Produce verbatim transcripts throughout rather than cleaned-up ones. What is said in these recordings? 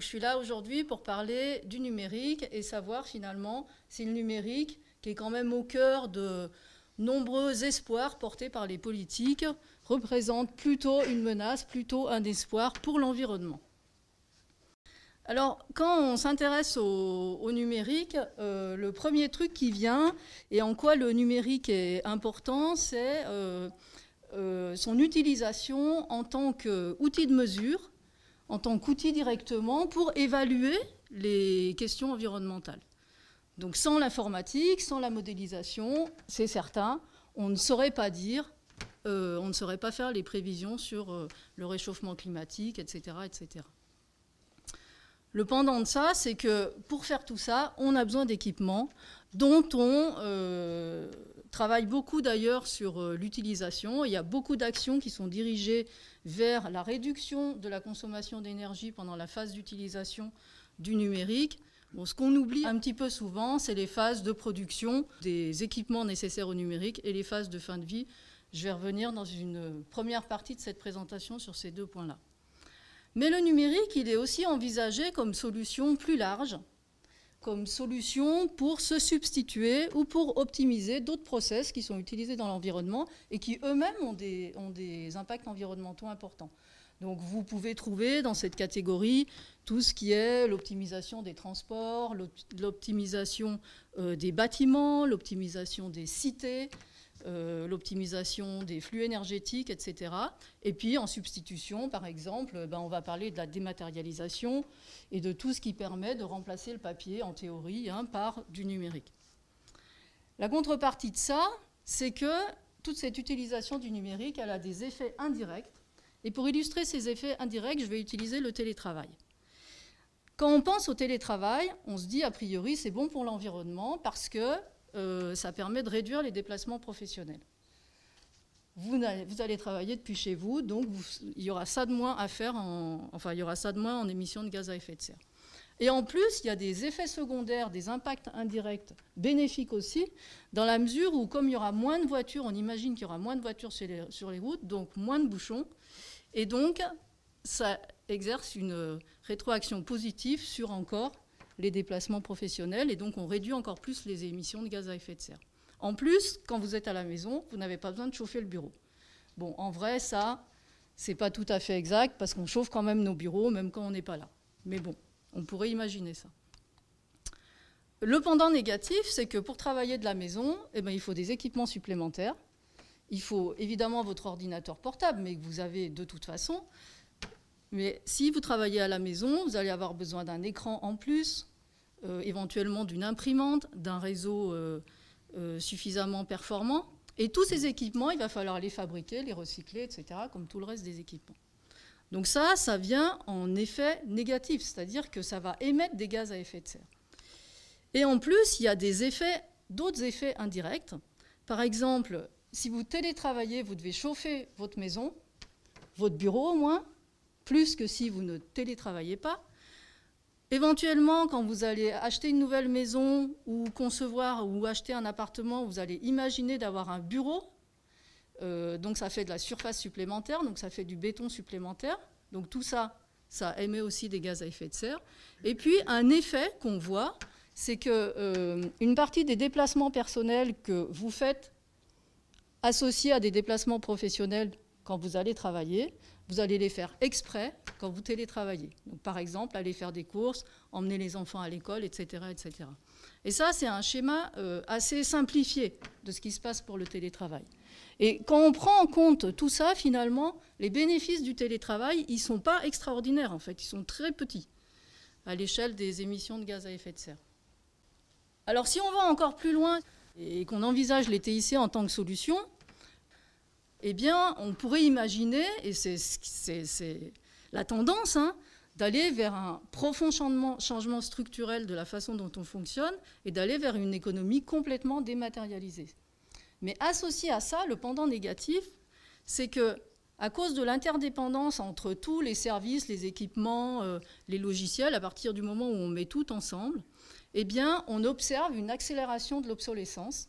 Je suis là aujourd'hui pour parler du numérique et savoir finalement si le numérique, qui est quand même au cœur de nombreux espoirs portés par les politiques, représente plutôt une menace, plutôt un espoir pour l'environnement. Alors, quand on s'intéresse au, au numérique, euh, le premier truc qui vient, et en quoi le numérique est important, c'est euh, euh, son utilisation en tant qu'outil de mesure, en tant qu'outil directement pour évaluer les questions environnementales. Donc sans l'informatique, sans la modélisation, c'est certain, on ne saurait pas dire, euh, on ne saurait pas faire les prévisions sur euh, le réchauffement climatique, et cetera, et cetera. Le pendant de ça, c'est que pour faire tout ça, on a besoin d'équipements dont on euh, travaille beaucoup d'ailleurs sur euh, l'utilisation. Il y a beaucoup d'actions qui sont dirigées vers la réduction de la consommation d'énergie pendant la phase d'utilisation du numérique. Bon, ce qu'on oublie un petit peu souvent, c'est les phases de production des équipements nécessaires au numérique et les phases de fin de vie. Je vais revenir dans une première partie de cette présentation sur ces deux points-là. Mais le numérique, il est aussi envisagé comme solution plus large, comme solution pour se substituer ou pour optimiser d'autres process qui sont utilisés dans l'environnement et qui eux-mêmes ont des, ont des impacts environnementaux importants. Donc vous pouvez trouver dans cette catégorie tout ce qui est l'optimisation des transports, l'optimisation euh, des bâtiments, l'optimisation des cités, euh, l'optimisation des flux énergétiques, et cetera. Et puis en substitution, par exemple, ben, on va parler de la dématérialisation et de tout ce qui permet de remplacer le papier, en théorie, hein, par du numérique. La contrepartie de ça, c'est que toute cette utilisation du numérique, elle a des effets indirects. Et pour illustrer ces effets indirects, je vais utiliser le télétravail. Quand on pense au télétravail, on se dit a priori c'est bon pour l'environnement parce que euh, ça permet de réduire les déplacements professionnels. Vous allez, vous allez travailler depuis chez vous, donc vous, il y aura ça de moins à faire, en, enfin il y aura ça de moins en émissions de gaz à effet de serre. Et en plus, il y a des effets secondaires, des impacts indirects bénéfiques aussi, dans la mesure où comme il y aura moins de voitures, on imagine qu'il y aura moins de voitures sur les, sur les routes, donc moins de bouchons. Et donc, ça exerce une rétroaction positive sur encore les déplacements professionnels. Et donc, on réduit encore plus les émissions de gaz à effet de serre. En plus, quand vous êtes à la maison, vous n'avez pas besoin de chauffer le bureau. Bon, en vrai, ça, c'est pas tout à fait exact parce qu'on chauffe quand même nos bureaux, même quand on n'est pas là. Mais bon, on pourrait imaginer ça. Le pendant négatif, c'est que pour travailler de la maison, eh ben, il faut des équipements supplémentaires. Il faut évidemment votre ordinateur portable, mais que vous avez de toute façon. Mais si vous travaillez à la maison, vous allez avoir besoin d'un écran en plus, euh, éventuellement d'une imprimante, d'un réseau euh, euh, suffisamment performant. Et tous ces équipements, il va falloir les fabriquer, les recycler, et cetera, comme tout le reste des équipements. Donc ça, ça vient en effet négatif, c'est-à-dire que ça va émettre des gaz à effet de serre. Et en plus, il y a des effets, d'autres effets indirects. Par exemple, si vous télétravaillez, vous devez chauffer votre maison, votre bureau au moins, plus que si vous ne télétravaillez pas. Éventuellement, quand vous allez acheter une nouvelle maison ou concevoir ou acheter un appartement, vous allez imaginer d'avoir un bureau. Euh, donc ça fait de la surface supplémentaire, donc ça fait du béton supplémentaire. Donc tout ça, ça émet aussi des gaz à effet de serre. Et puis un effet qu'on voit, c'est qu'une euh, partie des déplacements personnels que vous faites associés à des déplacements professionnels quand vous allez travailler, vous allez les faire exprès quand vous télétravaillez. Donc, par exemple, aller faire des courses, emmener les enfants à l'école, et cetera, et cetera. Et ça, c'est un schéma euh, assez simplifié de ce qui se passe pour le télétravail. Et quand on prend en compte tout ça, finalement, les bénéfices du télétravail, ils ne sont pas extraordinaires, en fait. Ils sont très petits à l'échelle des émissions de gaz à effet de serre. Alors, si on va encore plus loin et qu'on envisage les T I C en tant que solution, eh bien, on pourrait imaginer, et c'est la tendance, hein, d'aller vers un profond changement, changement structurel de la façon dont on fonctionne et d'aller vers une économie complètement dématérialisée. Mais associé à ça, le pendant négatif, c'est que à cause de l'interdépendance entre tous les services, les équipements, euh, les logiciels, à partir du moment où on met tout ensemble, eh bien, on observe une accélération de l'obsolescence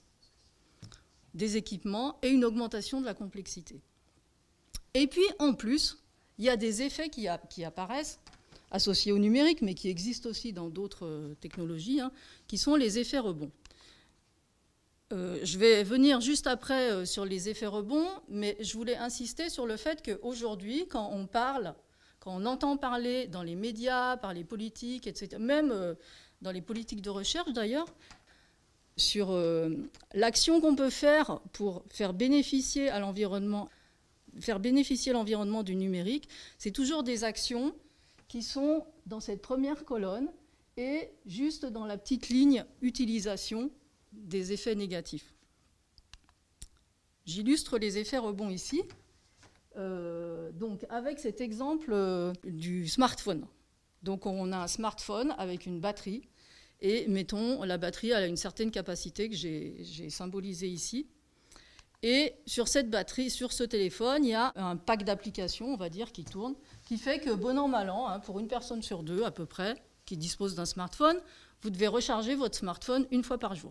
des équipements et une augmentation de la complexité. Et puis, en plus, il y a des effets qui, a, qui apparaissent associés au numérique, mais qui existent aussi dans d'autres euh, technologies, hein, qui sont les effets rebonds. Euh, je vais venir juste après euh, sur les effets rebonds, mais je voulais insister sur le fait qu'aujourd'hui, quand on parle, quand on entend parler dans les médias, par les politiques, et cetera, même euh, dans les politiques de recherche d'ailleurs, sur euh, l'action qu'on peut faire pour faire bénéficier à l'environnement, faire bénéficier l'environnement du numérique, c'est toujours des actions qui sont dans cette première colonne et juste dans la petite ligne utilisation des effets négatifs. J'illustre les effets rebonds ici, euh, donc avec cet exemple euh, du smartphone. Donc on a un smartphone avec une batterie, et mettons, la batterie elle a une certaine capacité que j'ai symbolisée ici. Et sur cette batterie, sur ce téléphone, il y a un pack d'applications, on va dire, qui tourne, qui fait que bon an, mal an, hein, pour une personne sur deux à peu près, qui dispose d'un smartphone, vous devez recharger votre smartphone une fois par jour.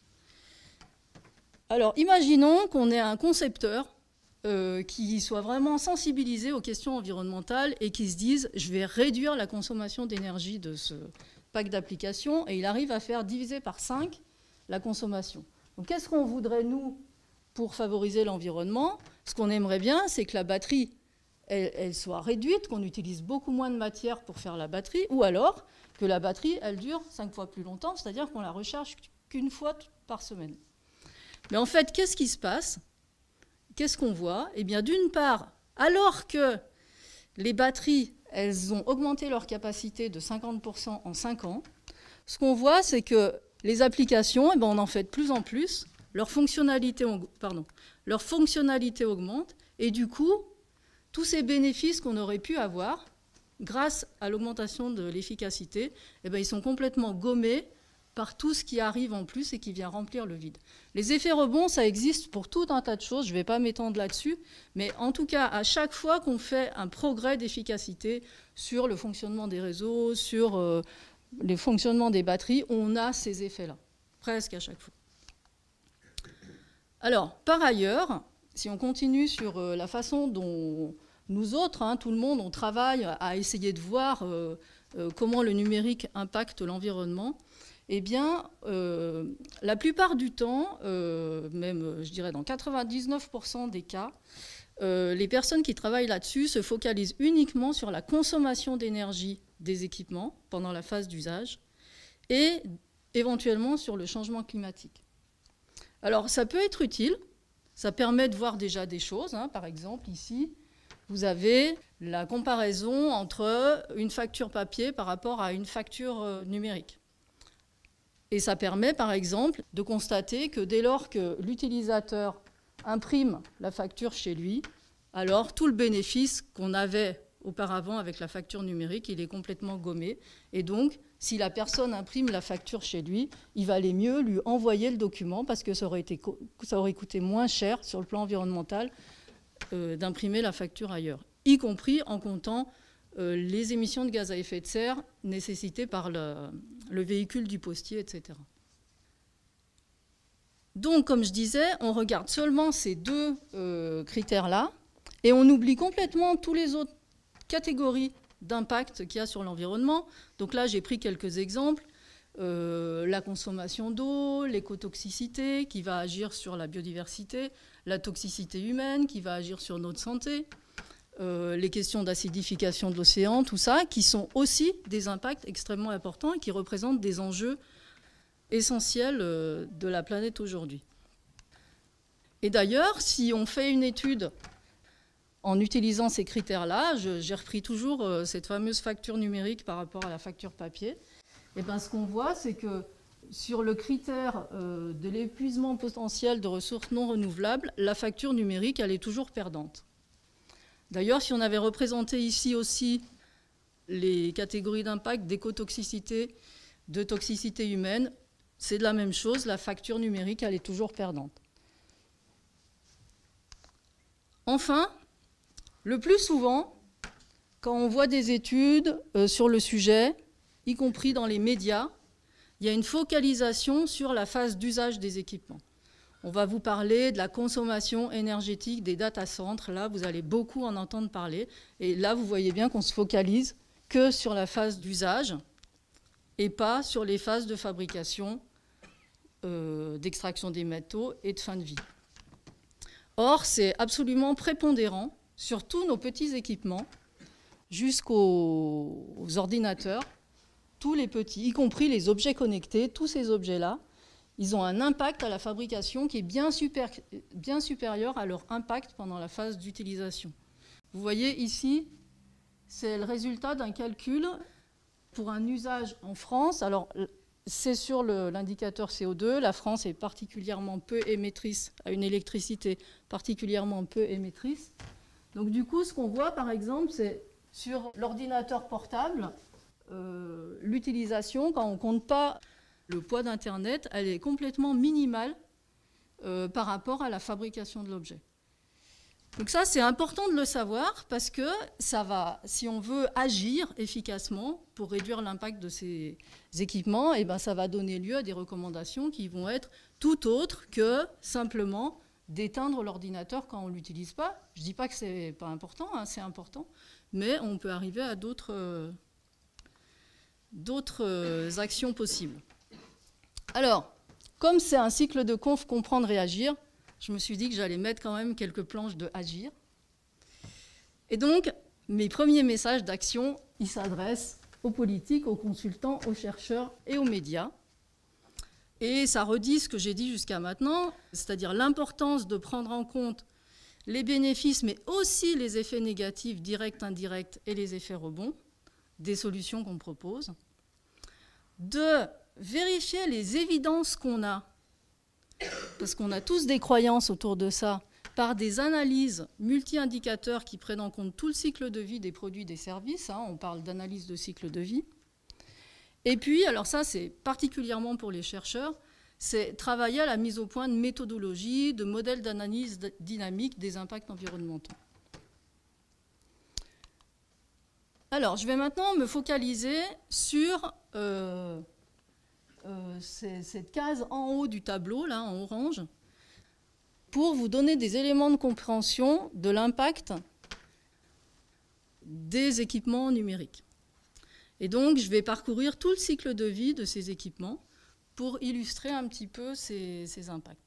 Alors, imaginons qu'on ait un concepteur euh, qui soit vraiment sensibilisé aux questions environnementales et qui se dise « je vais réduire la consommation d'énergie de ce pack d'applications » et il arrive à faire diviser par cinq la consommation. Donc, qu'est-ce qu'on voudrait, nous, pour favoriser l'environnement? Ce qu'on aimerait bien, c'est que la batterie, elle, elle soit réduite, qu'on utilise beaucoup moins de matière pour faire la batterie, ou alors que la batterie, elle dure cinq fois plus longtemps, c'est-à-dire qu'on la recharge qu'une fois par semaine. Mais en fait, qu'est-ce qui se passe? Qu'est-ce qu'on voit? Eh bien, d'une part, alors que les batteries, elles ont augmenté leur capacité de cinquante pour cent en cinq ans, ce qu'on voit, c'est que les applications, eh bien, on en fait de plus en plus, leur fonctionnalité, pardon, leur fonctionnalité augmente, et du coup, tous ces bénéfices qu'on aurait pu avoir, grâce à l'augmentation de l'efficacité, eh bien, ils sont complètement gommés par tout ce qui arrive en plus et qui vient remplir le vide. Les effets rebonds, ça existe pour tout un tas de choses, je ne vais pas m'étendre là-dessus, mais en tout cas, à chaque fois qu'on fait un progrès d'efficacité sur le fonctionnement des réseaux, sur euh, le fonctionnement des batteries, on a ces effets-là, presque à chaque fois. Alors, par ailleurs, si on continue sur euh, la façon dont nous autres, hein, tout le monde, on travaille à essayer de voir euh, euh, comment le numérique impacte l'environnement, eh bien, euh, la plupart du temps, euh, même je dirais dans quatre-vingt-dix-neuf pour cent des cas, euh, les personnes qui travaillent là-dessus se focalisent uniquement sur la consommation d'énergie des équipements pendant la phase d'usage et éventuellement sur le changement climatique. Alors, ça peut être utile, ça permet de voir déjà des choses. Hein. Par exemple, ici, vous avez la comparaison entre une facture papier par rapport à une facture euh, numérique. Et ça permet, par exemple, de constater que dès lors que l'utilisateur imprime la facture chez lui, alors tout le bénéfice qu'on avait auparavant avec la facture numérique, il est complètement gommé. Et donc, si la personne imprime la facture chez lui, il valait mieux lui envoyer le document parce que ça aurait, été, ça aurait coûté moins cher sur le plan environnemental euh, d'imprimer la facture ailleurs, y compris en comptant euh, les émissions de gaz à effet de serre nécessitées par le, le véhicule du postier, et cetera. Donc, comme je disais, on regarde seulement ces deux euh, critères-là et on oublie complètement tous les autres catégories d'impact qu'il y a sur l'environnement. Donc là, j'ai pris quelques exemples. Euh, la consommation d'eau, l'écotoxicité qui va agir sur la biodiversité, la toxicité humaine qui va agir sur notre santé, euh, les questions d'acidification de l'océan, tout ça, qui sont aussi des impacts extrêmement importants et qui représentent des enjeux essentiels euh, de la planète aujourd'hui. Et d'ailleurs, si on fait une étude en utilisant ces critères-là, j'ai repris toujours euh, cette fameuse facture numérique par rapport à la facture papier, et ben, ce qu'on voit, c'est que sur le critère euh, de l'épuisement potentiel de ressources non renouvelables, la facture numérique, elle est toujours perdante. D'ailleurs, si on avait représenté ici aussi les catégories d'impact d'écotoxicité, de toxicité humaine, c'est de la même chose, la facture numérique, elle est toujours perdante. Enfin, le plus souvent, quand on voit des études euh, sur le sujet, y compris dans les médias, il y a une focalisation sur la phase d'usage des équipements. On va vous parler de la consommation énergétique des data centers. Là, vous allez beaucoup en entendre parler. Et là, vous voyez bien qu'on se focalise que sur la phase d'usage et pas sur les phases de fabrication, euh, d'extraction des métaux et de fin de vie. Or, c'est absolument prépondérant sur tous nos petits équipements, jusqu'aux ordinateurs, tous les petits, y compris les objets connectés, tous ces objets-là, ils ont un impact à la fabrication qui est bien, super, bien supérieur à leur impact pendant la phase d'utilisation. Vous voyez ici, c'est le résultat d'un calcul pour un usage en France. Alors, c'est sur l'indicateur C O deux. La France est particulièrement peu émettrice, a une électricité particulièrement peu émettrice. Donc, du coup, ce qu'on voit, par exemple, c'est sur l'ordinateur portable, euh, l'utilisation, quand on ne compte pas le poids d'Internet, elle est complètement minimale euh, par rapport à la fabrication de l'objet. Donc ça, c'est important de le savoir parce que ça va, si on veut agir efficacement pour réduire l'impact de ces équipements, et ben ça va donner lieu à des recommandations qui vont être tout autres que simplement d'éteindre l'ordinateur quand on ne l'utilise pas. Je ne dis pas que ce n'est pas important, hein, c'est important, mais on peut arriver à d'autres euh, d'autres euh, actions possibles. Alors, comme c'est un cycle de conf comprendre et agir, je me suis dit que j'allais mettre quand même quelques planches de agir. Et donc, mes premiers messages d'action, ils s'adressent aux politiques, aux consultants, aux chercheurs et aux médias. Et ça redit ce que j'ai dit jusqu'à maintenant, c'est-à-dire l'importance de prendre en compte les bénéfices, mais aussi les effets négatifs directs, indirects et les effets rebonds des solutions qu'on propose. De vérifier les évidences qu'on a, parce qu'on a tous des croyances autour de ça, par des analyses multi-indicateurs qui prennent en compte tout le cycle de vie des produits et des services. Hein, on parle d'analyse de cycle de vie. Et puis, alors ça, c'est particulièrement pour les chercheurs, c'est travailler à la mise au point de méthodologies, de modèles d'analyse dynamique des impacts environnementaux. Alors, je vais maintenant me focaliser sur euh, euh, cette case en haut du tableau, là, en orange, pour vous donner des éléments de compréhension de l'impact des équipements numériques. Et donc, je vais parcourir tout le cycle de vie de ces équipements pour illustrer un petit peu ces, ces impacts.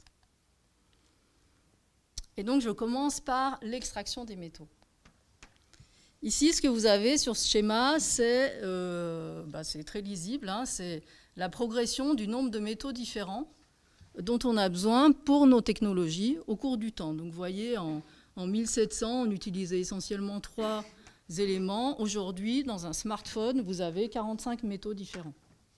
Et donc, je commence par l'extraction des métaux. Ici, ce que vous avez sur ce schéma, c'est euh, bah, très lisible, hein, c'est la progression du nombre de métaux différents dont on a besoin pour nos technologies au cours du temps. Donc, vous voyez, en, en mille sept cents, on utilisait essentiellement trois éléments. Aujourd'hui, dans un smartphone, vous avez quarante-cinq métaux différents.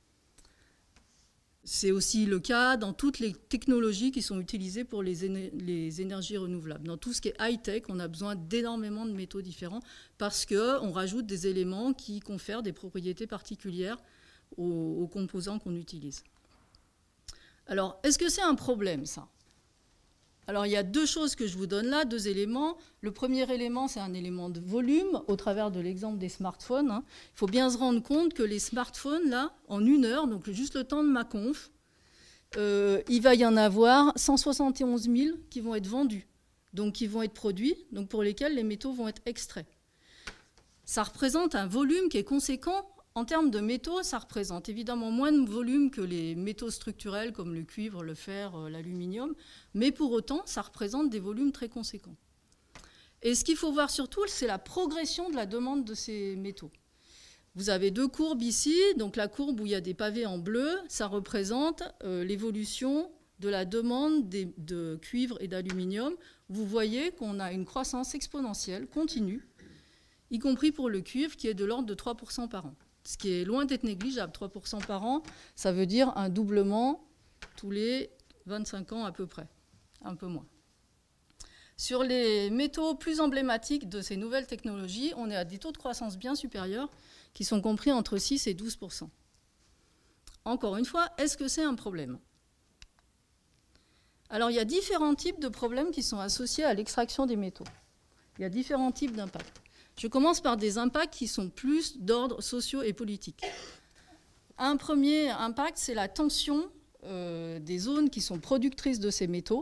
C'est aussi le cas dans toutes les technologies qui sont utilisées pour les, éner les énergies renouvelables. Dans tout ce qui est high-tech, on a besoin d'énormément de métaux différents parce qu'on rajoute des éléments qui confèrent des propriétés particulières aux, aux composants qu'on utilise. Alors, est-ce que c'est un problème, ça? Alors, il y a deux choses que je vous donne là, deux éléments. Le premier élément, c'est un élément de volume, au travers de l'exemple des smartphones. Hein. Il faut bien se rendre compte que les smartphones, là, en une heure, donc juste le temps de ma conf, euh, il va y en avoir cent soixante et onze mille qui vont être vendus, donc qui vont être produits, donc pour lesquels les métaux vont être extraits. Ça représente un volume qui est conséquent. En termes de métaux, ça représente évidemment moins de volume que les métaux structurels comme le cuivre, le fer, l'aluminium, mais pour autant, ça représente des volumes très conséquents. Et ce qu'il faut voir surtout, c'est la progression de la demande de ces métaux. Vous avez deux courbes ici, donc la courbe où il y a des pavés en bleu, ça représente euh, l'évolution de la demande des, de cuivre et d'aluminium. Vous voyez qu'on a une croissance exponentielle, continue, y compris pour le cuivre, qui est de l'ordre de trois pour cent par an. Ce qui est loin d'être négligeable. trois pour cent par an, ça veut dire un doublement tous les vingt-cinq ans à peu près, un peu moins. Sur les métaux plus emblématiques de ces nouvelles technologies, on est à des taux de croissance bien supérieurs qui sont compris entre six et douze pour cent. Encore une fois, est-ce que c'est un problème? Alors, il y a différents types de problèmes qui sont associés à l'extraction des métaux. Il y a différents types d'impacts. Je commence par des impacts qui sont plus d'ordre socio et politique. Un premier impact, c'est la tension euh, des zones qui sont productrices de ces métaux,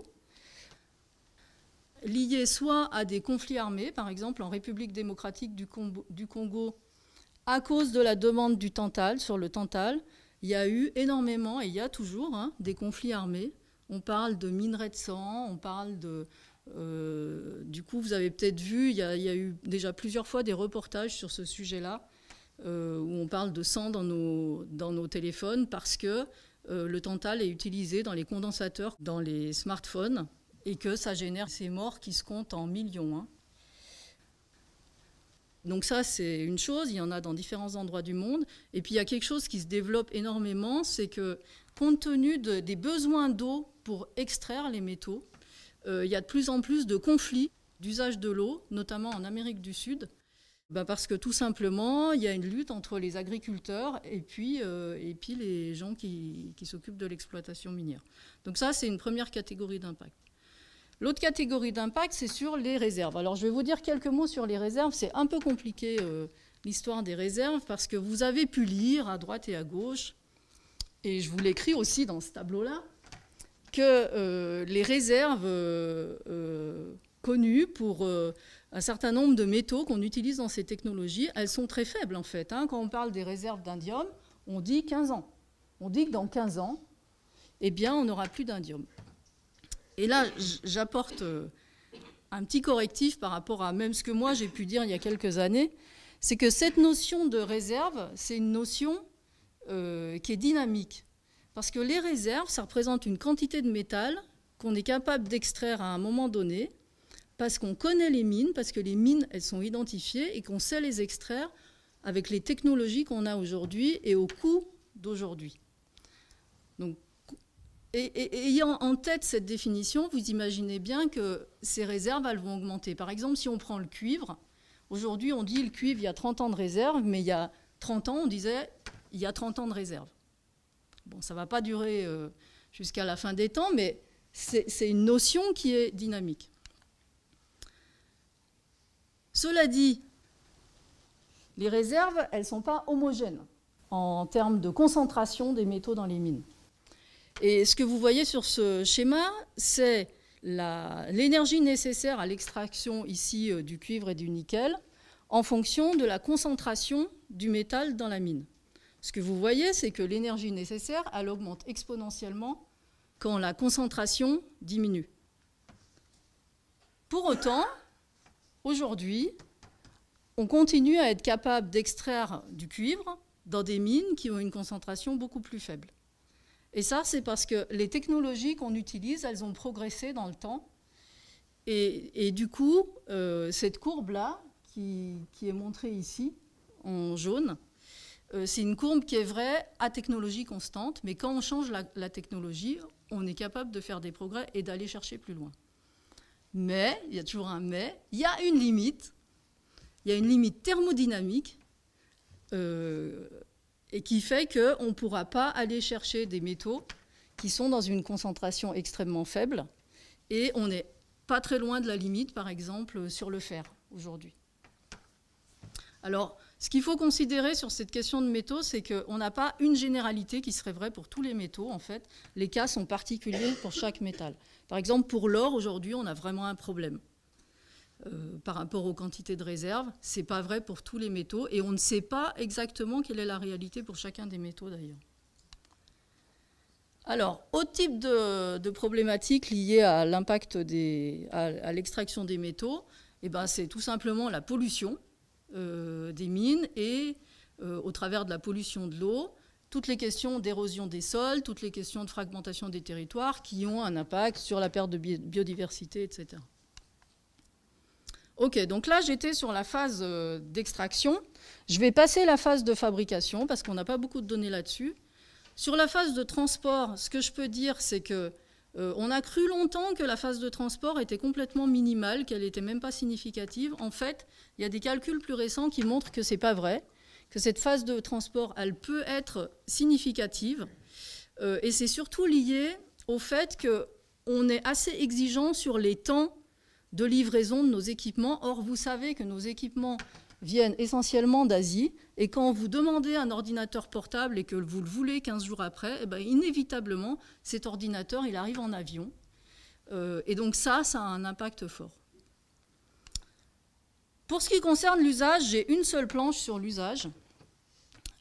liées soit à des conflits armés, par exemple en République démocratique du Congo, du Congo à cause de la demande du Tantale, sur le Tantale, il y a eu énormément, et il y a toujours, hein, des conflits armés. On parle de minerais de sang, on parle de... Euh, du coup, vous avez peut-être vu, il y, a, il y a eu déjà plusieurs fois des reportages sur ce sujet-là, euh, où on parle de sang dans nos, dans nos téléphones, parce que euh, le Tantale est utilisé dans les condensateurs, dans les smartphones, et que ça génère ces morts qui se comptent en millions. Hein. Donc ça, c'est une chose, il y en a dans différents endroits du monde. Et puis il y a quelque chose qui se développe énormément, c'est que compte tenu de, des besoins d'eau pour extraire les métaux, euh, il y a de plus en plus de conflits d'usage de l'eau, notamment en Amérique du Sud, ben parce que tout simplement, il y a une lutte entre les agriculteurs et puis, euh, et puis les gens qui, qui s'occupent de l'exploitation minière. Donc ça, c'est une première catégorie d'impact. L'autre catégorie d'impact, c'est sur les réserves. Alors, je vais vous dire quelques mots sur les réserves. C'est un peu compliqué, euh, l'histoire des réserves, parce que vous avez pu lire à droite et à gauche, et je vous l'écris aussi dans ce tableau-là, que euh, les réserves euh, euh, connues pour euh, un certain nombre de métaux qu'on utilise dans ces technologies, elles sont très faibles, en fait. Hein. Quand on parle des réserves d'indium, on dit quinze ans. On dit que dans quinze ans, eh bien, on n'aura plus d'indium. Et là, j'apporte un petit correctif par rapport à même ce que moi j'ai pu dire il y a quelques années, c'est que cette notion de réserve, c'est une notion euh, qui est dynamique. Parce que les réserves, ça représente une quantité de métal qu'on est capable d'extraire à un moment donné, parce qu'on connaît les mines, parce que les mines, elles sont identifiées et qu'on sait les extraire avec les technologies qu'on a aujourd'hui et au coût d'aujourd'hui. Donc, Et, et, ayant en tête cette définition, vous imaginez bien que ces réserves, elles vont augmenter. Par exemple, si on prend le cuivre, aujourd'hui on dit le cuivre, il y a trente ans de réserve, mais il y a trente ans, on disait il y a trente ans de réserve. Bon, ça ne va pas durer euh, jusqu'à la fin des temps, mais c'est une notion qui est dynamique. Cela dit, les réserves, elles ne sont pas homogènes en termes de concentration des métaux dans les mines. Et ce que vous voyez sur ce schéma, c'est l'énergie nécessaire à l'extraction ici euh, du cuivre et du nickel en fonction de la concentration du métal dans la mine. Ce que vous voyez, c'est que l'énergie nécessaire, elle augmente exponentiellement quand la concentration diminue. Pour autant, aujourd'hui, on continue à être capable d'extraire du cuivre dans des mines qui ont une concentration beaucoup plus faible. Et ça, c'est parce que les technologies qu'on utilise, elles ont progressé dans le temps. Et, et du coup, euh, cette courbe-là, qui, qui est montrée ici, en jaune, euh, c'est une courbe qui est vraie à technologie constante. Mais quand on change la, la technologie, on est capable de faire des progrès et d'aller chercher plus loin. Mais, il y a toujours un mais, il y a une limite. Il y a une limite thermodynamique euh, et qui fait qu'on ne pourra pas aller chercher des métaux qui sont dans une concentration extrêmement faible. Et on n'est pas très loin de la limite, par exemple, sur le fer, aujourd'hui. Alors, ce qu'il faut considérer sur cette question de métaux, c'est qu'on n'a pas une généralité qui serait vraie pour tous les métaux, en fait. Les cas sont particuliers pour chaque métal. Par exemple, pour l'or, aujourd'hui, on a vraiment un problème. Euh, par rapport aux quantités de réserve, ce n'est pas vrai pour tous les métaux, et on ne sait pas exactement quelle est la réalité pour chacun des métaux, d'ailleurs. Alors, autre type de, de problématique liée à l'impact des, à, à l'extraction des métaux, eh ben, c'est tout simplement la pollution euh, des mines et, euh, au travers de la pollution de l'eau, toutes les questions d'érosion des sols, toutes les questions de fragmentation des territoires qui ont un impact sur la perte de biodiversité, et cetera. Ok, donc là, j'étais sur la phase euh, d'extraction. Je vais passer la phase de fabrication parce qu'on n'a pas beaucoup de données là-dessus. Sur la phase de transport, ce que je peux dire, c'est que euh, on a cru longtemps que la phase de transport était complètement minimale, qu'elle n'était même pas significative. En fait, il y a des calculs plus récents qui montrent que ce n'est pas vrai, que cette phase de transport, elle peut être significative. Euh, et c'est surtout lié au fait qu'on est assez exigeant sur les temps de livraison de nos équipements. Or, vous savez que nos équipements viennent essentiellement d'Asie, et quand vous demandez un ordinateur portable et que vous le voulez quinze jours après, eh bien, inévitablement, cet ordinateur, il arrive en avion. Euh, et donc ça, ça a un impact fort. Pour ce qui concerne l'usage, j'ai une seule planche sur l'usage.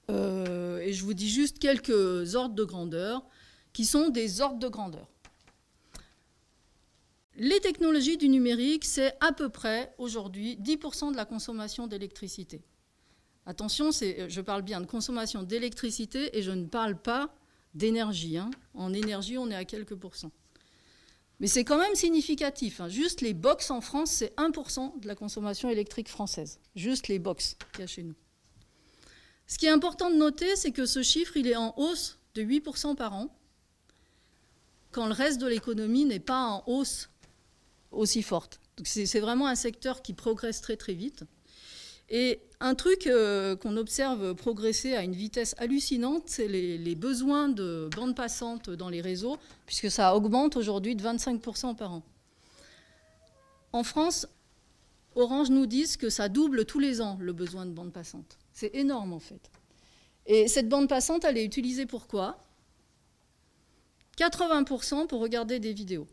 Euh, et je vous dis juste quelques ordres de grandeur, qui sont des ordres de grandeur. Les technologies du numérique, c'est à peu près, aujourd'hui, dix pour cent de la consommation d'électricité. Attention, je parle bien de consommation d'électricité et je ne parle pas d'énergie. Hein. En énergie, on est à quelques pourcents. Mais c'est quand même significatif. Hein. Juste les box en France, c'est un pour cent de la consommation électrique française. Juste les box qu'il y a chez nous. Ce qui est important de noter, c'est que ce chiffre, il est en hausse de huit pour cent par an, quand le reste de l'économie n'est pas en hausse aussi forte. Donc c'est vraiment un secteur qui progresse très très vite. Et un truc euh, qu'on observe progresser à une vitesse hallucinante, c'est les, les besoins de bande passante dans les réseaux, puisque ça augmente aujourd'hui de vingt-cinq pour cent par an. En France, Orange nous dit que ça double tous les ans le besoin de bande passante. C'est énorme en fait. Et cette bande passante, elle est utilisée pour quoi? quatre-vingts pour cent pour regarder des vidéos.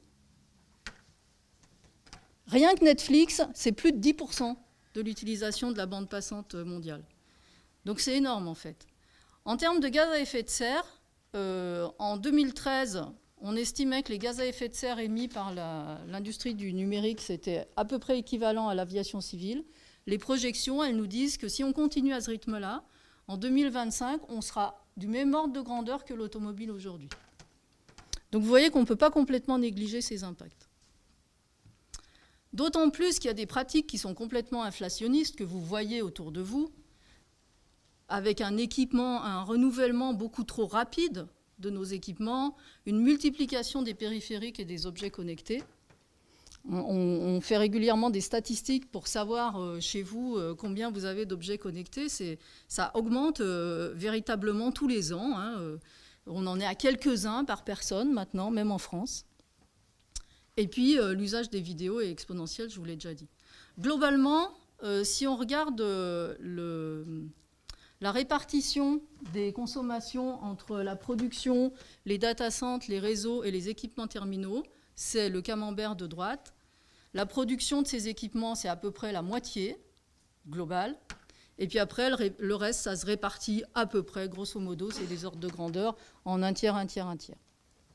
Rien que Netflix, c'est plus de dix pour cent de l'utilisation de la bande passante mondiale. Donc c'est énorme en fait. En termes de gaz à effet de serre, euh, en deux mille treize, on estimait que les gaz à effet de serre émis par l'industrie du numérique, c'était à peu près équivalent à l'aviation civile. Les projections, elles nous disent que si on continue à ce rythme-là, en deux mille vingt-cinq, on sera du même ordre de grandeur que l'automobile aujourd'hui. Donc vous voyez qu'on ne peut pas complètement négliger ces impacts. D'autant plus qu'il y a des pratiques qui sont complètement inflationnistes, que vous voyez autour de vous, avec un équipement, un renouvellement beaucoup trop rapide de nos équipements, une multiplication des périphériques et des objets connectés. On, on fait régulièrement des statistiques pour savoir euh, chez vous euh, combien vous avez d'objets connectés. Ça augmente euh, véritablement tous les ans. Hein, euh, on en est à quelques-uns par personne maintenant, même en France. Et puis, euh, l'usage des vidéos est exponentiel, je vous l'ai déjà dit. Globalement, euh, si on regarde euh, le, la répartition des consommations entre la production, les data centers, les réseaux et les équipements terminaux, c'est le camembert de droite. La production de ces équipements, c'est à peu près la moitié globale. Et puis après, le, le reste, ça se répartit à peu près, grosso modo, c'est des ordres de grandeur, en un tiers, un tiers, un tiers.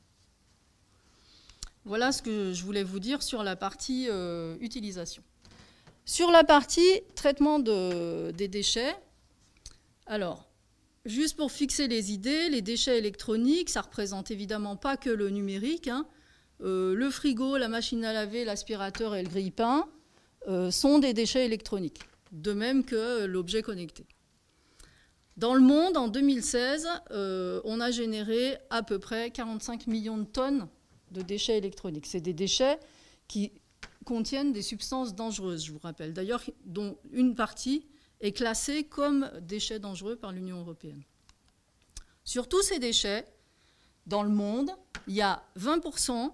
Voilà ce que je voulais vous dire sur la partie euh, utilisation. Sur la partie traitement de, des déchets, alors, juste pour fixer les idées, les déchets électroniques, ça ne représente évidemment pas que le numérique. Hein. Euh, le frigo, la machine à laver, l'aspirateur et le grille-pain euh, sont des déchets électroniques, de même que l'objet connecté. Dans le monde, en deux mille seize, euh, on a généré à peu près quarante-cinq millions de tonnes de déchets électroniques. C'est des déchets qui contiennent des substances dangereuses, je vous rappelle. D'ailleurs, dont une partie est classée comme déchets dangereux par l'Union européenne. Sur tous ces déchets, dans le monde, il y a vingt pour cent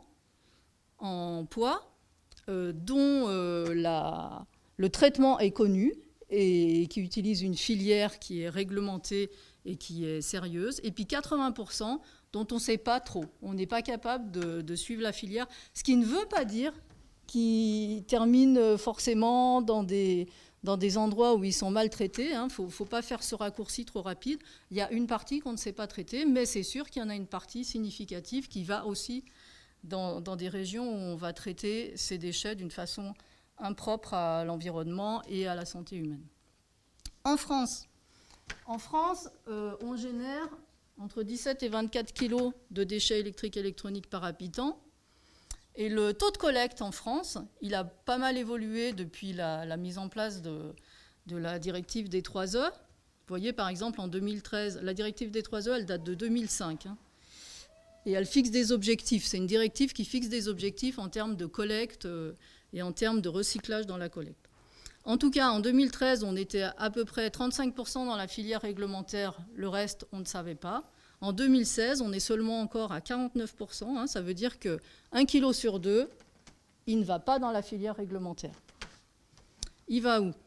en poids, euh, dont euh, la, le traitement est connu et qui utilise une filière qui est réglementée et qui est sérieuse, et puis quatre-vingts pour cent dont on ne sait pas trop. On n'est pas capable de, de suivre la filière, ce qui ne veut pas dire qu'ils terminent forcément dans des, dans des endroits où ils sont maltraités. Il hein. ne faut, faut pas faire ce raccourci trop rapide. Il y a une partie qu'on ne sait pas traiter, mais c'est sûr qu'il y en a une partie significative qui va aussi dans, dans des régions où on va traiter ces déchets d'une façon impropre à l'environnement et à la santé humaine. En France, en France euh, on génère entre dix-sept et vingt-quatre kilos de déchets électriques et électroniques par habitant. Et le taux de collecte en France, il a pas mal évolué depuis la, la mise en place de, de la directive D trois E. Vous voyez, par exemple, en deux mille treize, la directive D trois E, elle date de deux mille cinq. Hein, et elle fixe des objectifs. C'est une directive qui fixe des objectifs en termes de collecte euh, et en termes de recyclage dans la collecte. En tout cas, en deux mille treize, on était à peu près trente-cinq pour cent dans la filière réglementaire. Le reste, on ne savait pas. En deux mille seize, on est seulement encore à quarante-neuf pour cent. Hein, ça veut dire qu'un kilo sur deux, il ne va pas dans la filière réglementaire. Il va où?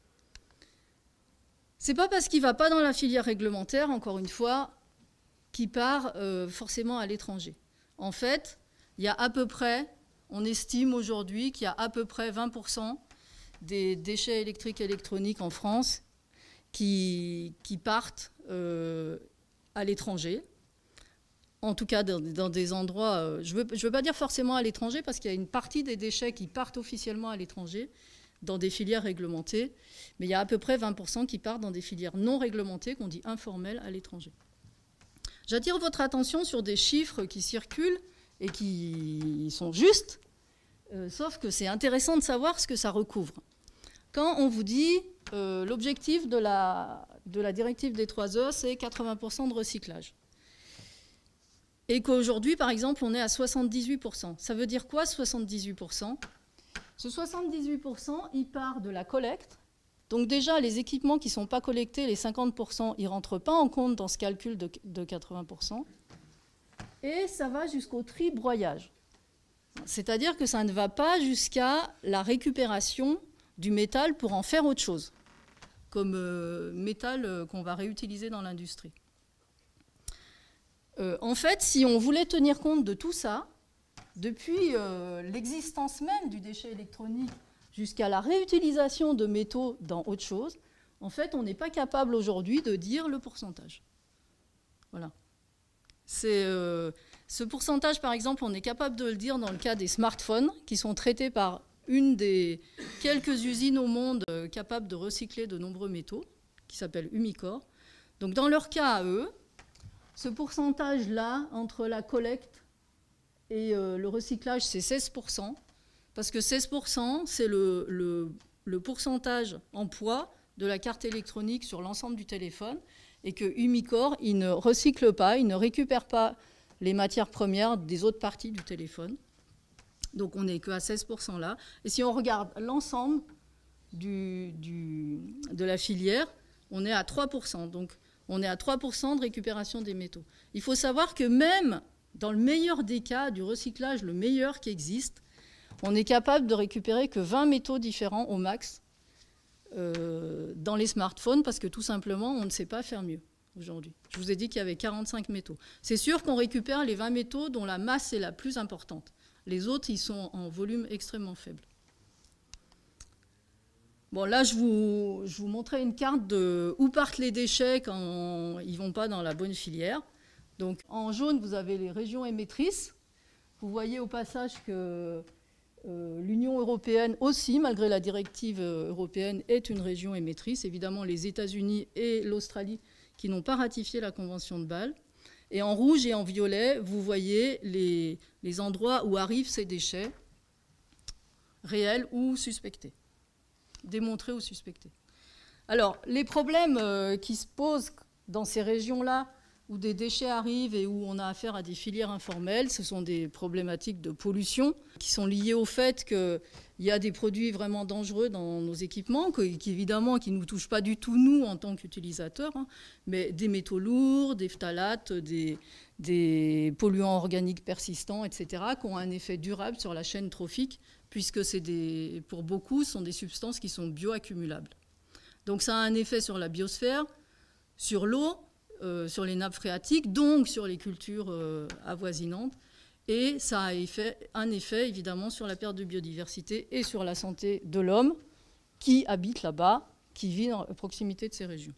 Ce n'est pas parce qu'il ne va pas dans la filière réglementaire, encore une fois, qu'il part euh, forcément à l'étranger. En fait, il y a à peu près, on estime aujourd'hui qu'il y a à peu près vingt pour cent des déchets électriques et électroniques en France qui, qui partent euh, à l'étranger. En tout cas, dans, dans des endroits, euh, je ne veux, je veux pas dire forcément à l'étranger, parce qu'il y a une partie des déchets qui partent officiellement à l'étranger, dans des filières réglementées, mais il y a à peu près vingt pour cent qui partent dans des filières non réglementées, qu'on dit informelles, à l'étranger. J'attire votre attention sur des chiffres qui circulent et qui sont justes, euh, sauf que c'est intéressant de savoir ce que ça recouvre. Quand on vous dit euh, l'objectif de la, de la directive des trois E, c'est quatre-vingts pour cent de recyclage, et qu'aujourd'hui, par exemple, on est à soixante-dix-huit pour cent. Ça veut dire quoi, soixante-dix-huit pour cent? Ce soixante-dix-huit pour cent, il part de la collecte. Donc déjà, les équipements qui ne sont pas collectés, les cinquante pour cent, ils ne rentrent pas en compte dans ce calcul de, de quatre-vingts pour cent. Et ça va jusqu'au tri-broyage. C'est-à-dire que ça ne va pas jusqu'à la récupération du métal pour en faire autre chose, comme euh, métal euh, qu'on va réutiliser dans l'industrie. Euh, en fait, si on voulait tenir compte de tout ça, depuis euh, l'existence même du déchet électronique jusqu'à la réutilisation de métaux dans autre chose, en fait, on n'est pas capable aujourd'hui de dire le pourcentage. Voilà. C'est, euh, ce pourcentage, par exemple, on est capable de le dire dans le cas des smartphones qui sont traités par une des quelques usines au monde euh, capables de recycler de nombreux métaux, qui s'appelle Umicore. Donc, dans leur cas à eux, ce pourcentage-là, entre la collecte et euh, le recyclage, c'est seize pour cent, parce que seize pour cent, c'est le, le, le pourcentage en poids de la carte électronique sur l'ensemble du téléphone, et que Umicore, il ne recycle pas, il ne récupère pas les matières premières des autres parties du téléphone. Donc on n'est qu'à seize pour cent là. Et si on regarde l'ensemble du, du, de la filière, on est à trois pour cent. Donc on est à trois pour cent de récupération des métaux. Il faut savoir que même dans le meilleur des cas, du recyclage, le meilleur qui existe, on est capable de récupérer que vingt métaux différents au max euh, dans les smartphones, parce que tout simplement, on ne sait pas faire mieux aujourd'hui. Je vous ai dit qu'il y avait quarante-cinq métaux. C'est sûr qu'on récupère les vingt métaux dont la masse est la plus importante. Les autres, ils sont en volume extrêmement faible. Bon, là, je vous, je vous montrais une carte de où partent les déchets quand ils ne vont pas dans la bonne filière. Donc, en jaune, vous avez les régions émettrices. Vous voyez au passage que euh, l'Union européenne aussi, malgré la directive européenne, est une région émettrice. Évidemment, les États-Unis et l'Australie qui n'ont pas ratifié la Convention de Bâle. Et en rouge et en violet, vous voyez les, les endroits où arrivent ces déchets, réels ou suspectés, démontrés ou suspectés. Alors, les problèmes euh, qui se posent dans ces régions-là, où des déchets arrivent et où on a affaire à des filières informelles, ce sont des problématiques de pollution qui sont liées au fait qu'il y a des produits vraiment dangereux dans nos équipements, qui, qui évidemment qui ne nous touchent pas du tout nous en tant qu'utilisateurs, hein, mais des métaux lourds, des phtalates, des, des polluants organiques persistants, et cetera, qui ont un effet durable sur la chaîne trophique, puisque c'est des, pour beaucoup, ce sont des substances qui sont bioaccumulables. Donc ça a un effet sur la biosphère, sur l'eau, Euh, sur les nappes phréatiques, donc sur les cultures euh, avoisinantes. Et ça a effet, un effet, évidemment, sur la perte de biodiversité et sur la santé de l'homme qui habite là-bas, qui vit à proximité de ces régions.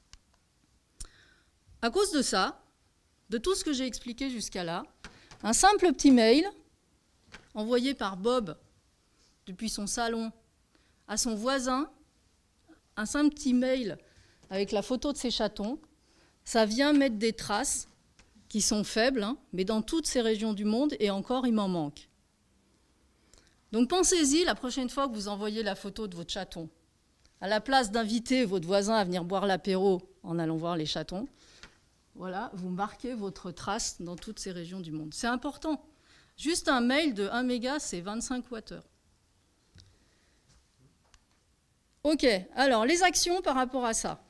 À cause de ça, de tout ce que j'ai expliqué jusqu'à là, un simple petit mail envoyé par Bob depuis son salon à son voisin, un simple petit mail avec la photo de ses chatons, ça vient mettre des traces qui sont faibles, hein, mais dans toutes ces régions du monde, et encore, il m'en manque. Donc pensez-y la prochaine fois que vous envoyez la photo de votre chaton. À la place d'inviter votre voisin à venir boire l'apéro en allant voir les chatons, voilà, vous marquez votre trace dans toutes ces régions du monde. C'est important. Juste un mail de un méga, c'est vingt-cinq wattheures. Ok, alors les actions par rapport à ça.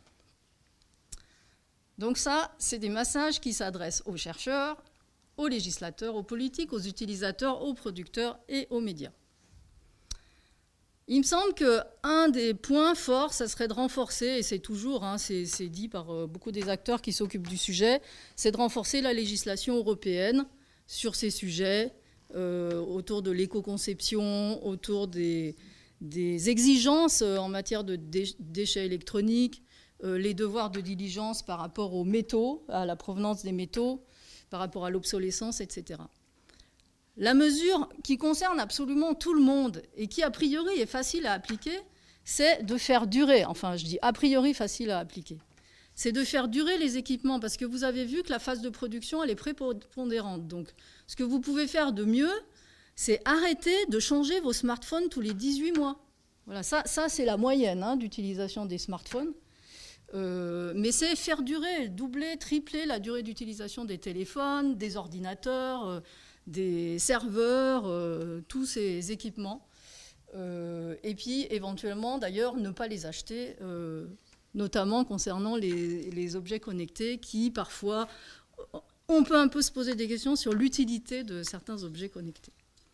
Donc ça, c'est des messages qui s'adressent aux chercheurs, aux législateurs, aux politiques, aux utilisateurs, aux producteurs et aux médias. Il me semble qu'un des points forts, ça serait de renforcer, et c'est toujours, hein, c'est, c'est dit par euh, beaucoup des acteurs qui s'occupent du sujet, c'est de renforcer la législation européenne sur ces sujets, euh, autour de l'éco-conception, autour des, des exigences en matière de déchets électroniques, euh, les devoirs de diligence par rapport aux métaux, à la provenance des métaux, par rapport à l'obsolescence, et cetera. La mesure qui concerne absolument tout le monde et qui, a priori, est facile à appliquer, c'est de faire durer, enfin, je dis a priori facile à appliquer, c'est de faire durer les équipements, parce que vous avez vu que la phase de production, elle est prépondérante. Donc, ce que vous pouvez faire de mieux, c'est arrêter de changer vos smartphones tous les dix-huit mois. Voilà, ça, ça c'est la moyenne hein, d'utilisation des smartphones. Euh, mais c'est faire durer, doubler, tripler la durée d'utilisation des téléphones, des ordinateurs, euh, des serveurs, euh, tous ces équipements. Euh, et puis, éventuellement, d'ailleurs, ne pas les acheter, euh, notamment concernant les, les objets connectés qui, parfois, on peut un peu se poser des questions sur l'utilité de certains objets connectés.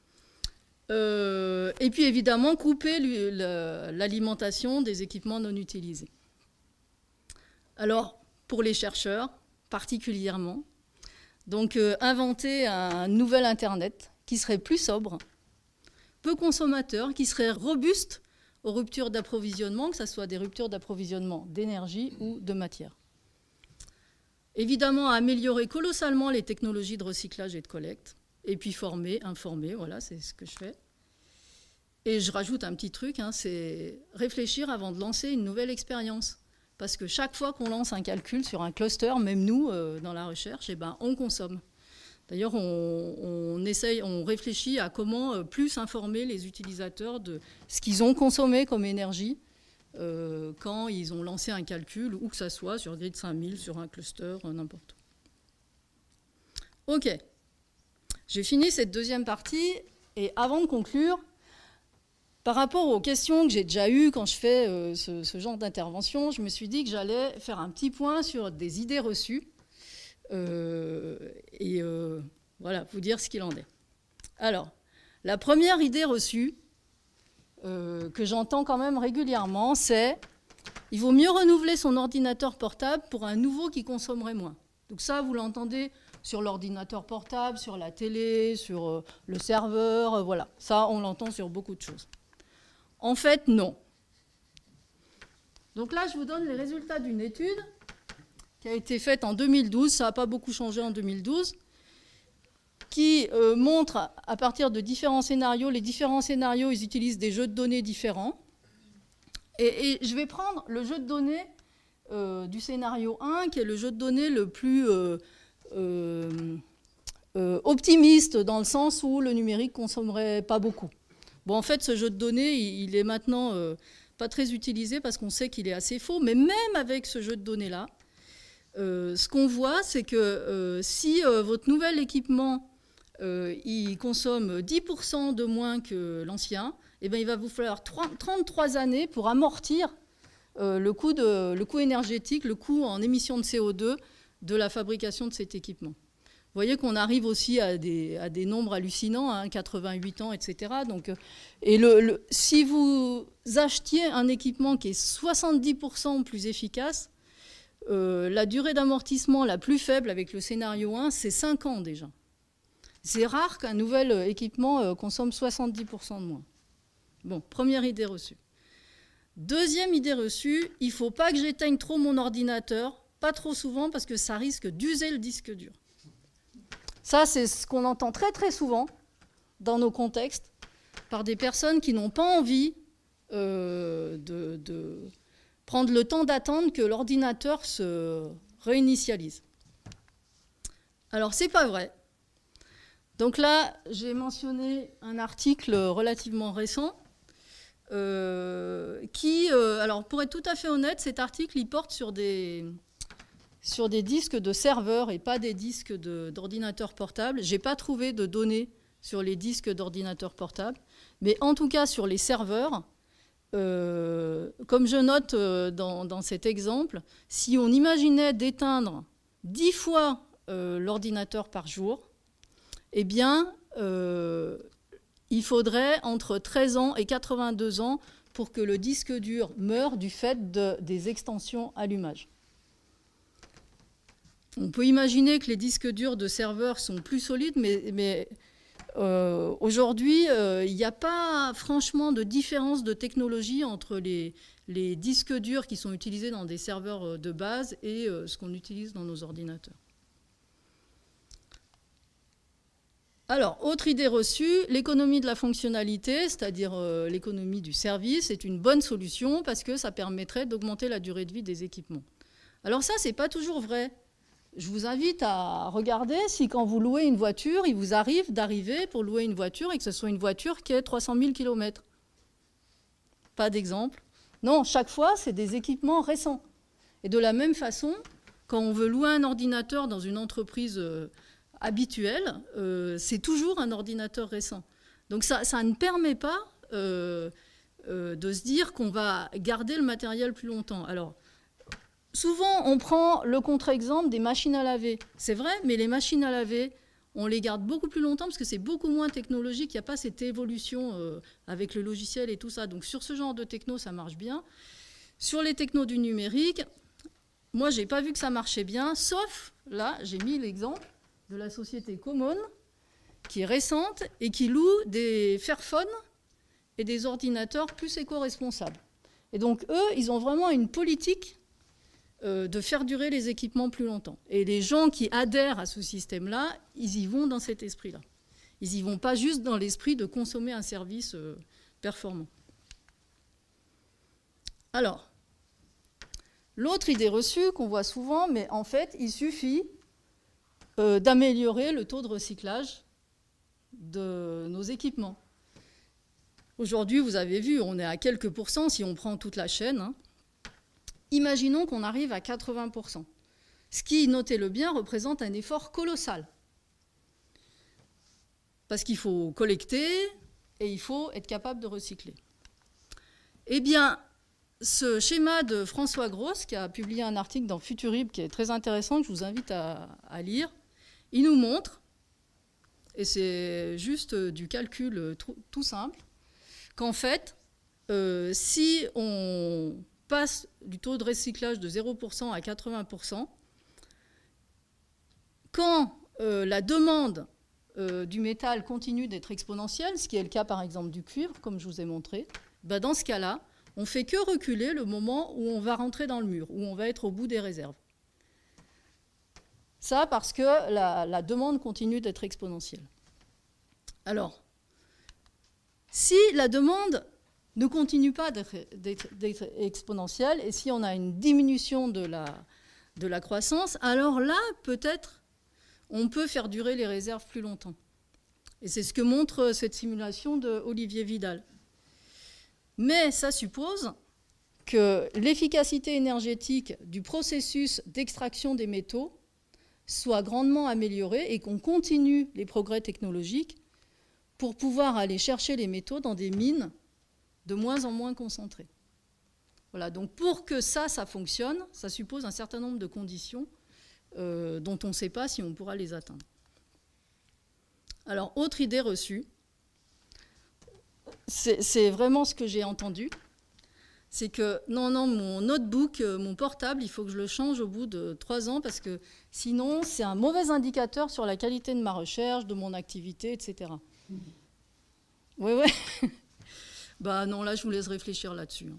Euh, et puis, évidemment, couper l'alimentation des équipements non utilisés. Alors, pour les chercheurs, particulièrement, donc euh, inventer un nouvel Internet qui serait plus sobre, peu consommateur, qui serait robuste aux ruptures d'approvisionnement, que ce soit des ruptures d'approvisionnement d'énergie ou de matière. Évidemment, améliorer colossalement les technologies de recyclage et de collecte, et puis former, informer, voilà, c'est ce que je fais. Et je rajoute un petit truc, hein, c'est réfléchir avant de lancer une nouvelle expérience. Parce que chaque fois qu'on lance un calcul sur un cluster, même nous, euh, dans la recherche, eh ben, on consomme. D'ailleurs, on, on, essaye, on réfléchit à comment plus informer les utilisateurs de ce qu'ils ont consommé comme énergie euh, quand ils ont lancé un calcul, où que ça soit, sur Grid cinq mille, sur un cluster, n'importe où. OK. J'ai fini cette deuxième partie. Et avant de conclure, par rapport aux questions que j'ai déjà eues quand je fais euh, ce, ce genre d'intervention, je me suis dit que j'allais faire un petit point sur des idées reçues euh, et euh, voilà, vous dire ce qu'il en est. Alors, la première idée reçue euh, que j'entends quand même régulièrement, c'est il vaut mieux renouveler son ordinateur portable pour un nouveau qui consommerait moins. Donc ça, vous l'entendez sur l'ordinateur portable, sur la télé, sur euh, le serveur, euh, voilà. Ça, on l'entend sur beaucoup de choses. En fait, non. Donc là, je vous donne les résultats d'une étude qui a été faite en deux mille douze, ça n'a pas beaucoup changé en deux mille douze, qui euh, montre à partir de différents scénarios, les différents scénarios, ils utilisent des jeux de données différents. Et, et je vais prendre le jeu de données euh, du scénario un, qui est le jeu de données le plus euh, euh, euh, optimiste, dans le sens où le numérique ne consommerait pas beaucoup. Bon, en fait, ce jeu de données, il est maintenant euh, pas très utilisé parce qu'on sait qu'il est assez faux. Mais même avec ce jeu de données-là, euh, ce qu'on voit, c'est que euh, si euh, votre nouvel équipement, euh, il consomme dix pour cent de moins que l'ancien, eh ben, il va vous falloir trente-trois années pour amortir euh, le, coût de, le coût énergétique, le coût en émissions de C O deux de la fabrication de cet équipement. Vous voyez qu'on arrive aussi à des, à des nombres hallucinants, hein, quatre-vingt-huit ans, et cetera. Donc, et le, le, si vous achetiez un équipement qui est soixante-dix pour cent plus efficace, euh, la durée d'amortissement la plus faible avec le scénario un, c'est cinq ans déjà. C'est rare qu'un nouvel équipement euh, consomme soixante-dix pour cent de moins. Bon, première idée reçue. Deuxième idée reçue, il ne faut pas que j'éteigne trop mon ordinateur, pas trop souvent, parce que ça risque d'user le disque dur. Ça, c'est ce qu'on entend très très souvent dans nos contextes par des personnes qui n'ont pas envie euh, de, de prendre le temps d'attendre que l'ordinateur se réinitialise. Alors, c'est pas vrai. Donc là, j'ai mentionné un article relativement récent euh, qui, euh, alors pour être tout à fait honnête, cet article, il porte sur des... sur des disques de serveurs et pas des disques d'ordinateurs portables. Je n'ai pas trouvé de données sur les disques d'ordinateurs portables, mais en tout cas sur les serveurs, euh, comme je note euh, dans, dans cet exemple, si on imaginait d'éteindre dix fois euh, l'ordinateur par jour, eh bien, euh, il faudrait entre treize ans et quatre-vingt-deux ans pour que le disque dur meure du fait de, des extensions allumage. On peut imaginer que les disques durs de serveurs sont plus solides, mais, mais euh, aujourd'hui, euh, il n'y a pas franchement de différence de technologie entre les, les disques durs qui sont utilisés dans des serveurs de base et euh, ce qu'on utilise dans nos ordinateurs. Alors, autre idée reçue, l'économie de la fonctionnalité, c'est-à-dire euh, l'économie du service, est une bonne solution parce que ça permettrait d'augmenter la durée de vie des équipements. Alors ça, c'est pas toujours vrai. Je vous invite à regarder si quand vous louez une voiture, il vous arrive d'arriver pour louer une voiture et que ce soit une voiture qui ait trois cent mille kilomètres. Pas d'exemple. Non, chaque fois, c'est des équipements récents. Et de la même façon, quand on veut louer un ordinateur dans une entreprise euh, habituelle, euh, c'est toujours un ordinateur récent. Donc ça, ça ne permet pas euh, euh, de se dire qu'on va garder le matériel plus longtemps. Alors, souvent, on prend le contre-exemple des machines à laver. C'est vrai, mais les machines à laver, on les garde beaucoup plus longtemps parce que c'est beaucoup moins technologique. Il n'y a pas cette évolution euh, avec le logiciel et tout ça. Donc, sur ce genre de techno, ça marche bien. Sur les technos du numérique, moi, je n'ai pas vu que ça marchait bien, sauf, là, j'ai mis l'exemple de la société Common, qui est récente et qui loue des Fairphone et des ordinateurs plus éco-responsables. Et donc, eux, ils ont vraiment une politique euh, de faire durer les équipements plus longtemps. Et les gens qui adhèrent à ce système-là, ils y vont dans cet esprit-là. Ils n'y vont pas juste dans l'esprit de consommer un service euh, performant. Alors, l'autre idée reçue qu'on voit souvent, mais en fait, il suffit euh, d'améliorer le taux de recyclage de nos équipements. Aujourd'hui, vous avez vu, on est à quelques pourcents si on prend toute la chaîne. Hein. Imaginons qu'on arrive à quatre-vingts pour cent. Ce qui, notez-le bien, représente un effort colossal. Parce qu'il faut collecter et il faut être capable de recycler. Eh bien, ce schéma de François Gross, qui a publié un article dans Futurib qui est très intéressant, que je vous invite à, à lire, il nous montre, et c'est juste du calcul tout, tout simple, qu'en fait, euh, si on passe du taux de recyclage de zéro pour cent à quatre-vingts pour cent, quand euh, la demande euh, du métal continue d'être exponentielle, ce qui est le cas par exemple du cuivre, comme je vous ai montré, ben dans ce cas-là, on ne fait que reculer le moment où on va rentrer dans le mur, où on va être au bout des réserves. Ça parce que la, la demande continue d'être exponentielle. Alors, si la demande ne continue pas d'être exponentielle, et si on a une diminution de la, de la croissance, alors là, peut-être, on peut faire durer les réserves plus longtemps. Et c'est ce que montre cette simulation de Olivier Vidal. Mais ça suppose que l'efficacité énergétique du processus d'extraction des métaux soit grandement améliorée et qu'on continue les progrès technologiques pour pouvoir aller chercher les métaux dans des mines de moins en moins concentrées. Voilà, donc pour que ça, ça fonctionne, ça suppose un certain nombre de conditions euh, dont on ne sait pas si on pourra les atteindre. Alors, autre idée reçue, c'est vraiment ce que j'ai entendu, c'est que non, non, mon notebook, mon portable, il faut que je le change au bout de trois ans parce que sinon, c'est un mauvais indicateur sur la qualité de ma recherche, de mon activité, et cetera. Oui, oui. Bah non, là, je vous laisse réfléchir là-dessus.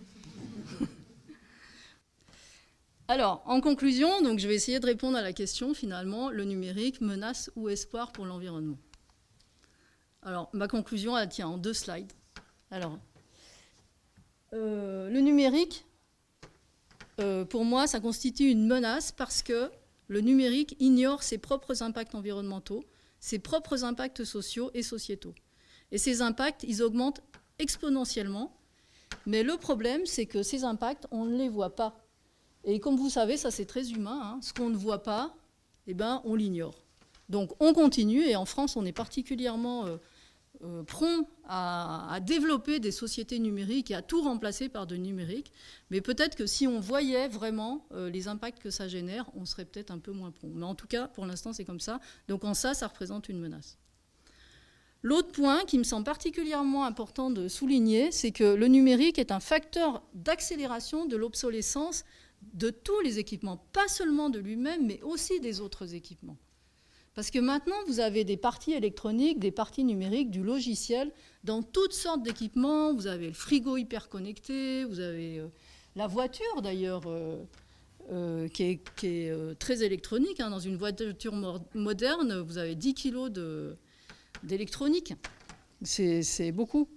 Alors, en conclusion, donc, je vais essayer de répondre à la question, finalement, le numérique, menace ou espoir pour l'environnement. Alors, ma conclusion, elle tient en deux slides. Alors, euh, le numérique, euh, pour moi, ça constitue une menace parce que le numérique ignore ses propres impacts environnementaux, ses propres impacts sociaux et sociétaux. Et ces impacts, ils augmentent exponentiellement. Mais le problème, c'est que ces impacts, on ne les voit pas. Et comme vous savez, ça c'est très humain, hein, ce qu'on ne voit pas, eh ben, on l'ignore. Donc on continue, et en France, on est particulièrement euh, euh, prompt à, à développer des sociétés numériques et à tout remplacer par de numérique. Mais peut-être que si on voyait vraiment euh, les impacts que ça génère, on serait peut-être un peu moins prompt. Mais en tout cas, pour l'instant, c'est comme ça. Donc en ça, ça représente une menace. L'autre point qui me semble particulièrement important de souligner, c'est que le numérique est un facteur d'accélération de l'obsolescence de tous les équipements, pas seulement de lui-même, mais aussi des autres équipements. Parce que maintenant, vous avez des parties électroniques, des parties numériques, du logiciel, dans toutes sortes d'équipements. Vous avez le frigo hyper connecté, vous avez euh, la voiture d'ailleurs, euh, euh, qui est, qui est euh, très électronique. Hein. Dans une voiture moderne, vous avez dix kilos d'électronique. C'est beaucoup.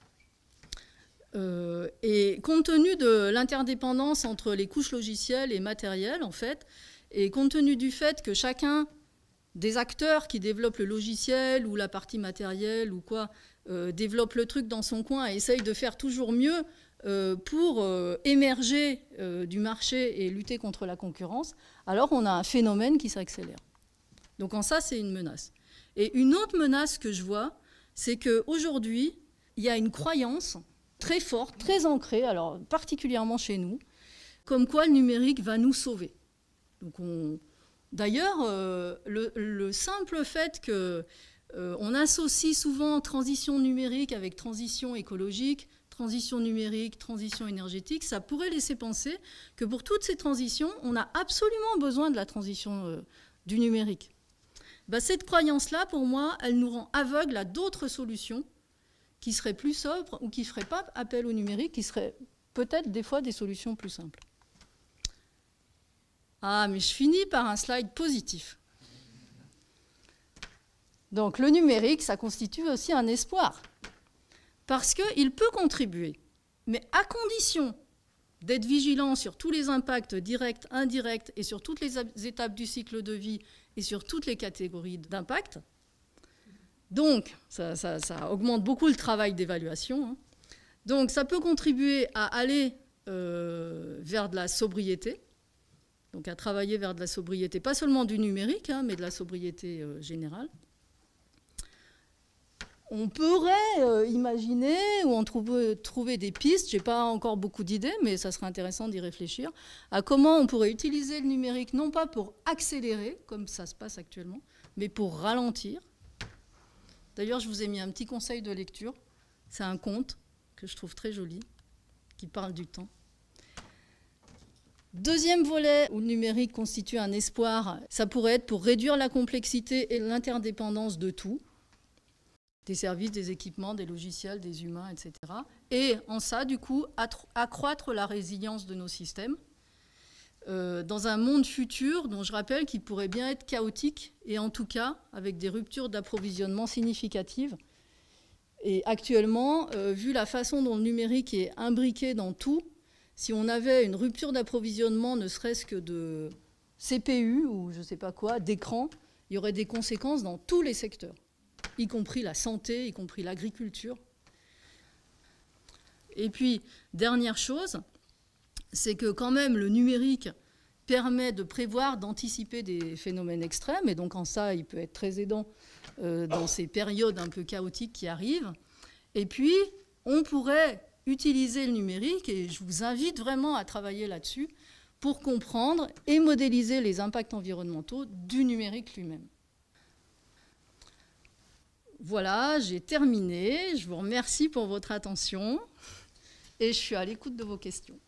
Euh, et compte tenu de l'interdépendance entre les couches logicielles et matérielles, en fait, et compte tenu du fait que chacun des acteurs qui développent le logiciel ou la partie matérielle ou quoi, euh, développe le truc dans son coin et essaye de faire toujours mieux euh, pour euh, émerger euh, du marché et lutter contre la concurrence, alors on a un phénomène qui s'accélère. Donc en ça, c'est une menace. Et une autre menace que je vois, c'est qu'aujourd'hui, il y a une croyance très forte, très ancrée, alors particulièrement chez nous, comme quoi le numérique va nous sauver. Donc on... D'ailleurs, euh, le, le simple fait qu'on euh, associe souvent transition numérique avec transition écologique, transition numérique, transition énergétique, ça pourrait laisser penser que pour toutes ces transitions, on a absolument besoin de la transition euh, du numérique. Ben, cette croyance-là, pour moi, elle nous rend aveugles à d'autres solutions qui seraient plus sobres ou qui ne feraient pas appel au numérique, qui seraient peut-être des fois des solutions plus simples. Ah, mais je finis par un slide positif. Donc le numérique, ça constitue aussi un espoir. Parce qu'il peut contribuer, mais à condition d'être vigilant sur tous les impacts directs, indirects, et sur toutes les étapes du cycle de vie, et sur toutes les catégories d'impact. Donc, ça, ça, ça augmente beaucoup le travail d'évaluation. Hein. Donc, ça peut contribuer à aller euh, vers de la sobriété, donc à travailler vers de la sobriété, pas seulement du numérique, hein, mais de la sobriété euh, générale. On pourrait euh, imaginer ou en trouver, trouver des pistes, je n'ai pas encore beaucoup d'idées, mais ça serait intéressant d'y réfléchir, à comment on pourrait utiliser le numérique, non pas pour accélérer, comme ça se passe actuellement, mais pour ralentir. D'ailleurs, je vous ai mis un petit conseil de lecture. C'est un conte que je trouve très joli, qui parle du temps. Deuxième volet où le numérique constitue un espoir, ça pourrait être pour réduire la complexité et l'interdépendance de tout, des services, des équipements, des logiciels, des humains, et cetera. Et en ça, du coup, accroître la résilience de nos systèmes euh, dans un monde futur dont je rappelle qu'il pourrait bien être chaotique et en tout cas avec des ruptures d'approvisionnement significatives. Et actuellement, euh, vu la façon dont le numérique est imbriqué dans tout, si on avait une rupture d'approvisionnement, ne serait-ce que de C P U ou je ne sais pas quoi, d'écran, il y aurait des conséquences dans tous les secteurs, y compris la santé, y compris l'agriculture. Et puis, dernière chose, c'est que quand même le numérique permet de prévoir, d'anticiper des phénomènes extrêmes, et donc en ça, il peut être très aidant euh, dans ces périodes un peu chaotiques qui arrivent. Et puis, on pourrait utiliser le numérique, et je vous invite vraiment à travailler là-dessus, pour comprendre et modéliser les impacts environnementaux du numérique lui-même. Voilà, j'ai terminé. Je vous remercie pour votre attention et je suis à l'écoute de vos questions.